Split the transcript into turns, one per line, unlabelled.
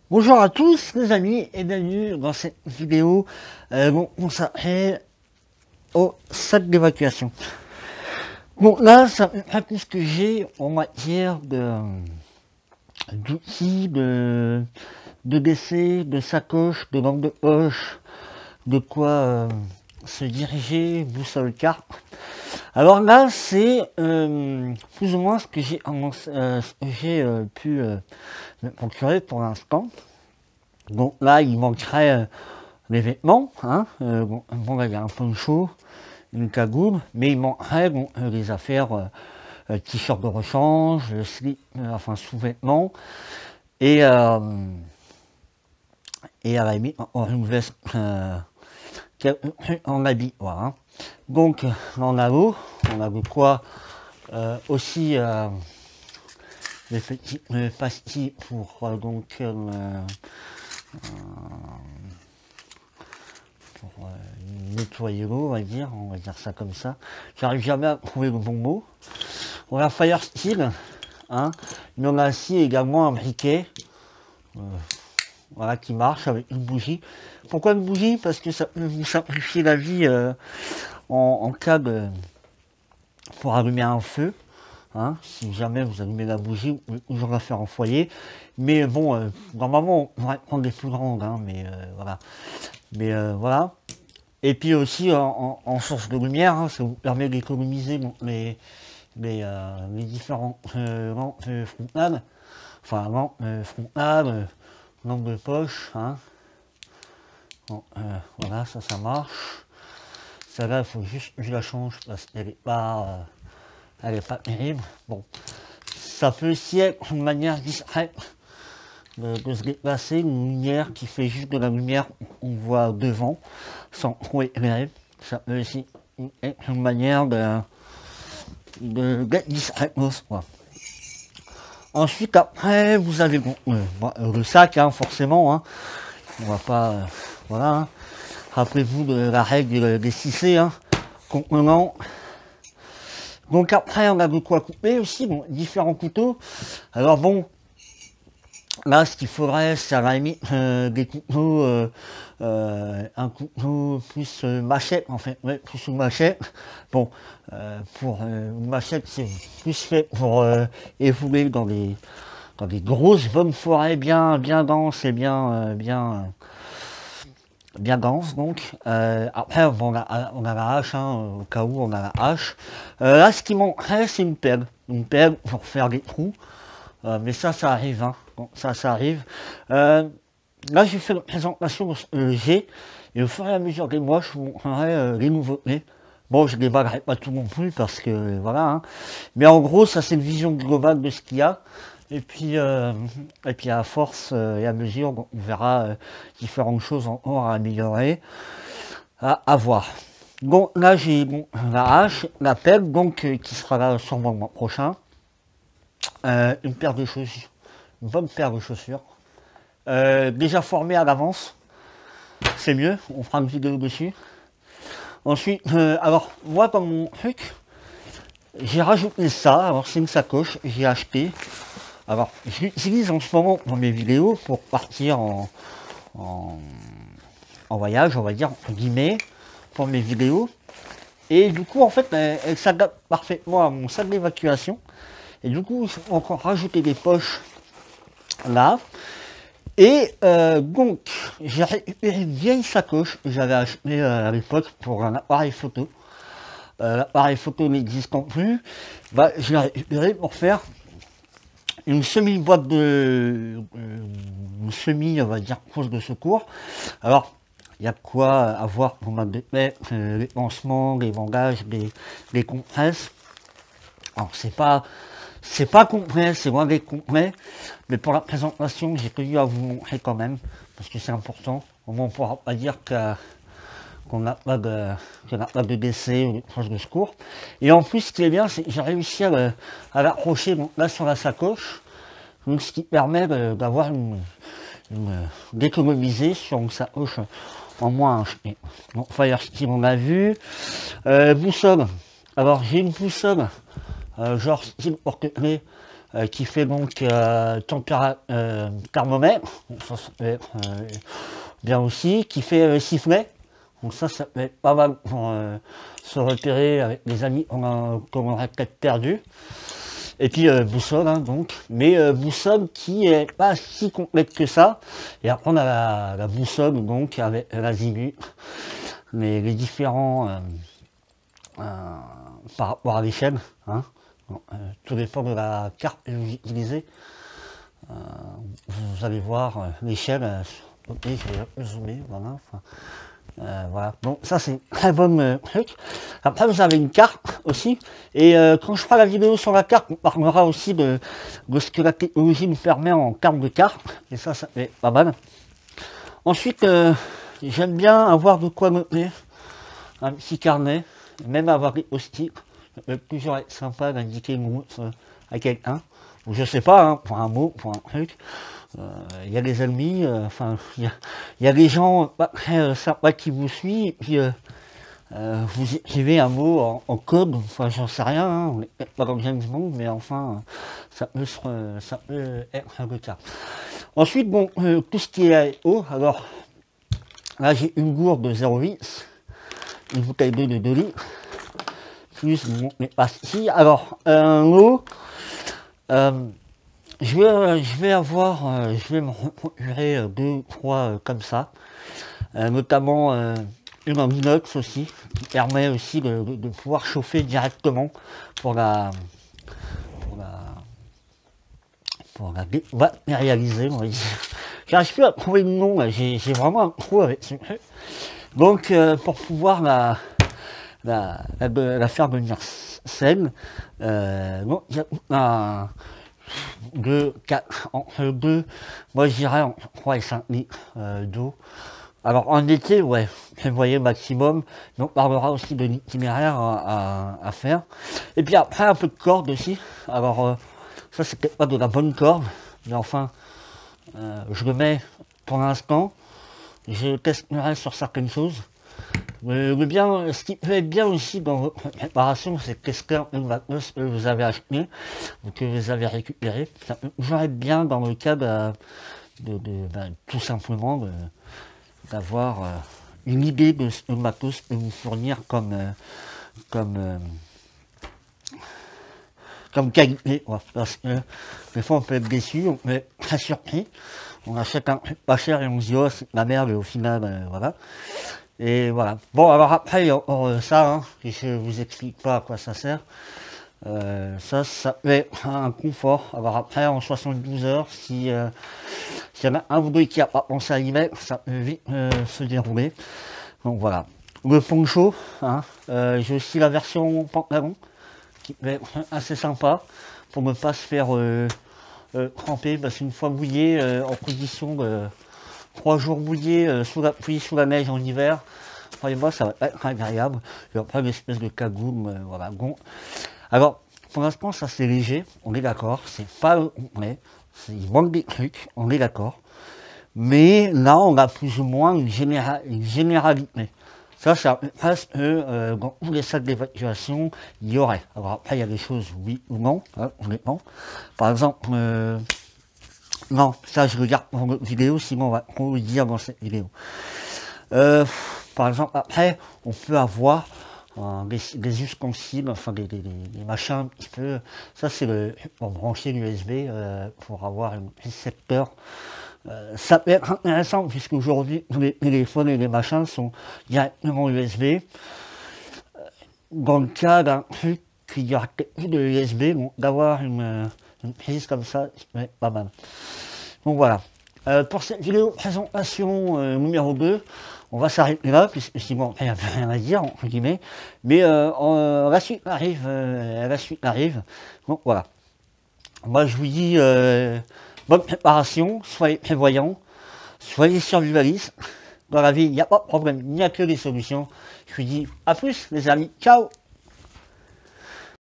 Bonjour à tous les amis et bienvenue dans cette vidéo consacrée au sac d'évacuation. Bon là ça pas tout ce que j'ai en matière d'outils, de décès, de sacoche, de lampe de poche, de quoi se diriger, boussole carte. Alors là c'est plus ou moins ce que j'ai pu me procurer pour l'instant. Donc là il manquerait les vêtements, hein, bon là il y a un poncho, une cagoule, mais il manquerait les affaires, t-shirt de rechange, slip, enfin sous-vêtements, et, et à la limite une veste en habit, voilà. Hein. Donc là on a de quoi aussi les petites pastilles pour nettoyer l'eau, on va dire ça comme ça. J'arrive jamais à trouver le bon mot. On a Fire Steel, hein. Mais on a aussi également un briquet, euh, voilà, qui marche avec une bougie. Pourquoi une bougie? Parce que ça peut vous simplifier la vie en cas de pour allumer un feu. Hein, si jamais vous allumez la bougie, vous pouvez toujours la faire en foyer. Mais bon, normalement, on va prendre des plus grandes, hein, mais voilà. Mais voilà. Et puis aussi en source de lumière, hein, ça vous permet d'économiser les différentes lampes frontales, enfin lampes frontales, lampes de poche. Hein. Bon, voilà, ça marche. Celle-là, il faut juste que je la change parce qu'elle est pas terrible. Bon, ça peut aussi être une manière discrète de se déplacer, une lumière qui fait juste de la lumière, on voit devant, sans trop éclairer. Ça peut aussi être une manière d'être discret, quoi. Ensuite, après, vous avez le sac, hein, forcément. Hein. On va pas, voilà. Hein. Rappelez-vous de la règle des 6C, hein, contenant. Donc après, on a de quoi couper aussi, bon, différents couteaux. Alors bon, là, ce qu'il faudrait, c'est à la limite des couteaux, un couteau plus machette, en fait, ouais, plus une machette. Bon, pour une machette, c'est plus fait pour évoluer dans des grosses bonnes forêts bien denses et bien denses. Donc, après, on a la hache, hein, au cas où on a la hache. Là, ce qui manquerait, c'est une pelle pour faire des trous. Mais ça arrive, hein. Bon, ça arrive. Là, j'ai fait la présentation de ce que j'ai, et au fur et à mesure des mois, je vous montrerai les nouveautés. Bon, je ne débaguerai pas tout non plus, parce que voilà, hein. Mais en gros, ça c'est une vision globale de ce qu'il y a. Et puis à force et à mesure, on verra différentes choses encore à améliorer, à voir. Donc là, j'ai la hache, la pelle, donc qui sera là sûrement le mois prochain. Une paire de chaussures, une bonne paire de chaussures. Déjà formé à l'avance, c'est mieux, on fera une vidéo dessus. Ensuite, alors moi dans mon truc, j'ai rajouté ça, alors c'est une sacoche, j'ai acheté. Alors je l'utilise en ce moment dans mes vidéos pour partir en, en voyage, on va dire, entre guillemets, pour mes vidéos. Et du coup en fait elle s'adapte parfaitement à mon sac d'évacuation. Et du coup, il faut encore rajouter des poches là. Et donc, j'ai récupéré une vieille sacoche que j'avais achetée à l'époque pour un appareil photo. L'appareil photo n'existant plus, bah, je l'ai récupéré pour faire une semi-boîte une semi, on va dire, poche de secours. Alors, il y a de quoi avoir pour ma bête, les pansements, les bandages, les compresses. Alors, c'est pas complet, c'est loin d'être complet, mais pour la présentation, j'ai tenu à vous montrer quand même, parce que c'est important. Au moins, on ne pourra pas dire qu'on n'a pas de décès ou de proches de secours. Et en plus, ce qui est bien, c'est que j'ai réussi à l'accrocher là sur la sacoche, donc ce qui permet d'avoir d'économiser sur une sacoche en moins acheté. Donc, Fire Steel, on a vu. Boussole. Alors, j'ai une boussole. Genre style porte-clés qui fait donc thermomètre, ça peut être bien aussi, qui fait sifflet, donc ça peut être pas mal pour se repérer avec les amis qu'on aurait peut-être perdu. Et puis boussole, hein, donc, mais boussole qui est pas si complète que ça. Et après on a la boussole donc avec l'azimut, les différents par rapport à l'échelle, hein. Bon, tout dépend de la carte que vous utilisez. Vous allez voir l'échelle. Ok, je vais zoomer, voilà. Voilà, donc ça c'est une très bonne truc. Après vous avez une carte aussi, et quand je ferai la vidéo sur la carte, on parlera aussi de ce que la technologie nous permet en termes de carte, et ça fait pas mal. Ensuite, j'aime bien avoir de quoi noter, un petit carnet, même avoir des post-it, ça peut toujours être sympa d'indiquer une route à quelqu'un, ou je sais pas, hein, pour un mot, pour un truc. Il y a des ennemis, enfin, il y a des gens pas très sympas qui vous suivent, et puis vous écrivez un mot en code, enfin, j'en sais rien, hein, on n'est pas comme James Bond, mais enfin, ça peut être le cas. Ensuite, bon, tout ce qui est eau, alors, là, j'ai une gourde de 0,8, une bouteille d'eau de 2 litres, plus mes pastilles. Alors, l'eau, je vais me procurer 2 ou 3 comme ça, notamment une en inox aussi, qui permet aussi de pouvoir chauffer directement pour la matérialiser, on va dire. J'arrive plus à trouver le nom, j'ai vraiment un trou avec ce truc. Donc pour pouvoir la faire devenir saine, bon, il y a entre 2, moi je dirais entre 3 et 5 litres d'eau. Alors en été, ouais, prévoyez maximum, mais on parlera aussi de l'itinéraire à faire. Et puis après un peu de corde aussi, alors ça c'est peut-être pas de la bonne corde, mais enfin, je le mets pour l'instant, je testerai sur certaines choses. Ce qui peut être bien aussi dans votre préparation, c'est tester un peu le matos que vous avez acheté ou que vous avez récupéré. Ça peut toujours être bien dans le cas tout simplement d'avoir une idée de ce que le matos peut vous fournir comme qualité, ouais. Parce que des fois on peut être déçu, on peut être très surpris, on achète un truc pas cher et on se dit oh c'est de la merde et au final voilà. Et voilà. Bon, alors après, ça, hein, je vous explique pas à quoi ça sert. Ça peut être un confort. Alors après, en 72 heures, s'il y en a un ou deux qui n'a pas pensé à y mettre, ça peut vite se dérouler. Donc voilà. Le poncho, hein, j'ai aussi la version pantalon, qui peut être assez sympa, pour ne pas se faire tremper, parce qu'une fois mouillé, en position de 3 jours mouillés, sous la pluie, sous la neige en hiver, croyez-moi, ça va être agréable. Et après, une espèce de cagoule, voilà. Bon. Alors, pour l'instant, ça c'est léger, on est d'accord, c'est pas complet, il manque des trucs, on est d'accord. Mais là, on a plus ou moins une généralité. Ça presque dans tous les sacs d'évacuation, il y aurait. Alors après, il y a des choses oui ou non, hein, honnêtement. Par exemple, non, ça je regarde dans notre vidéo, sinon on va trop le dire dans cette vidéo. Par exemple, après, on peut avoir des ustensiles, enfin des machins un petit peu. Ça, c'est pour brancher l'USB, pour avoir un récepteur. Ça peut être intéressant, puisqu'aujourd'hui, tous les téléphones et les machins sont directement USB. Dans le cas d'un truc qui y aura plus de USB, donc d'avoir une prise comme ça, c'est pas mal. Donc voilà. Pour cette vidéo présentation numéro 2, on va s'arrêter là, puisque sinon il n'y a plus rien à dire, entre guillemets. Mais la suite arrive. Donc voilà. Moi je vous dis bonne préparation, soyez prévoyants, soyez survivalistes. Dans la vie, il n'y a pas de problème, il n'y a que des solutions. Je vous dis à plus les amis, ciao.